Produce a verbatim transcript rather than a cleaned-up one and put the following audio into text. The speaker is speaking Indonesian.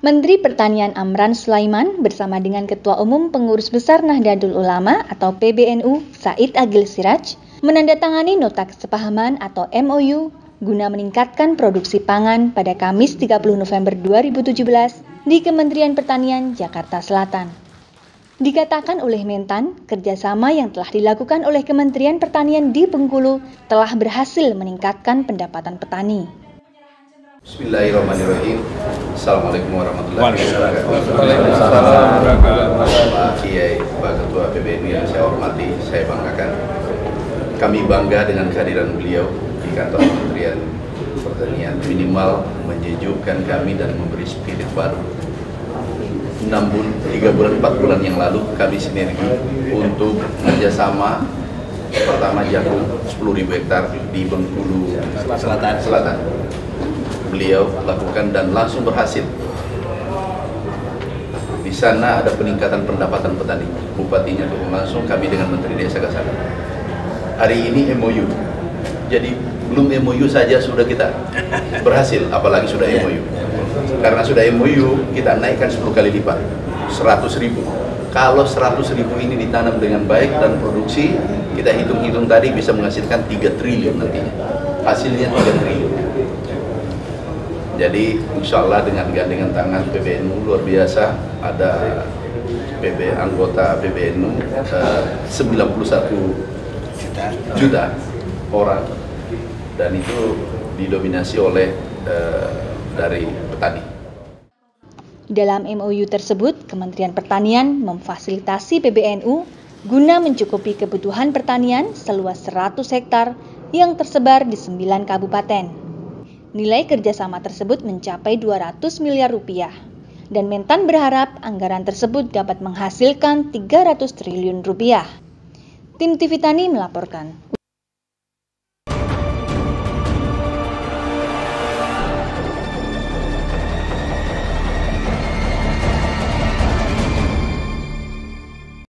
Menteri Pertanian Amran Sulaiman bersama dengan Ketua Umum Pengurus Besar Nahdlatul Ulama atau P B N U Said Agil Siraj menandatangani nota kesepahaman atau M O U guna meningkatkan produksi pangan pada Kamis tiga puluh November dua ribu tujuh belas di Kementerian Pertanian Jakarta Selatan. Dikatakan oleh Mentan, kerjasama yang telah dilakukan oleh Kementerian Pertanian di Bengkulu telah berhasil meningkatkan pendapatan petani. Bismillahirrahmanirrahim. Assalamualaikum warahmatullahi wabarakatuh. Waalaikumsalam. Pak Kiai, Pak Ketua P B N U yang saya hormati, saya banggakan. Kami bangga dengan kehadiran beliau di kantor Kementerian Pertanian. Minimal menyejukkan kami dan memberi spirit baru. enam bulan, tiga bulan, empat bulan yang lalu kami sinergi untuk kerjasama. Pertama jagung sepuluh ribu hektar di Bengkulu Selatan. Selatan. Beliau lakukan dan langsung berhasil. Di sana ada peningkatan pendapatan petani. Bupatinya turun langsung, kami dengan Menteri Desa ke sana. Hari ini M O U. Jadi belum M O U saja sudah kita berhasil, apalagi sudah M O U. Karena sudah M O U, kita naikkan sepuluh kali lipat, seratus ribu. Kalau seratus ribu ini ditanam dengan baik dan produksi, kita hitung-hitung tadi bisa menghasilkan tiga triliun nantinya. Hasilnya tiga triliun. Jadi insya Allah dengan gandengan tangan P B N U luar biasa, ada P B anggota P B N U eh, sembilan puluh satu juta orang, dan itu didominasi oleh eh, dari petani. Dalam M O U tersebut, Kementerian Pertanian memfasilitasi P B N U guna mencukupi kebutuhan pertanian seluas seratus hektar yang tersebar di sembilan kabupaten. Nilai kerjasama tersebut mencapai dua ratus miliar rupiah, dan Mentan berharap anggaran tersebut dapat menghasilkan tiga ratus triliun rupiah. Tim T V Tani melaporkan.